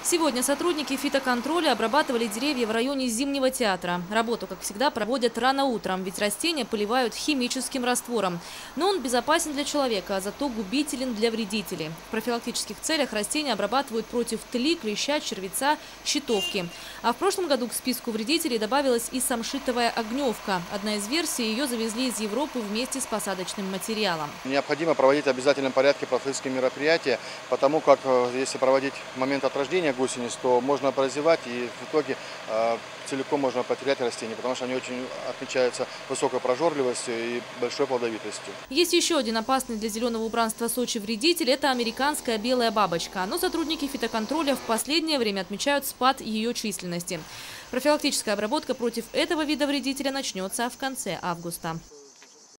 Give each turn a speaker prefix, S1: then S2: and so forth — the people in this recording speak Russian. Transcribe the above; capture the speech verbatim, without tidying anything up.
S1: Сегодня сотрудники фитоконтроля обрабатывали деревья в районе Зимнего театра. Работу, как всегда, проводят рано утром, ведь растения поливают химическим раствором. Но он безопасен для человека, а зато губителен для вредителей. В профилактических целях растения обрабатывают против тли, клеща, червеца, щитовки. А в прошлом году к списку вредителей добавилась и самшитовая огневка. Одна из версий – ее завезли из Европы вместе с посадочным материалом.
S2: Необходимо проводить в обязательном порядке профилактические мероприятия, потому как если проводить в момент от рождения гусениц, то можно прозевать и в итоге э, целиком можно потерять растения, потому что они очень отличаются высокой прожорливостью и большой плодовитостью.
S1: Есть еще один опасный для зеленого убранства Сочи вредитель – это американская белая бабочка. Но сотрудники фитоконтроля в последнее время отмечают спад ее численности. Профилактическая обработка против этого вида вредителя начнется в конце августа.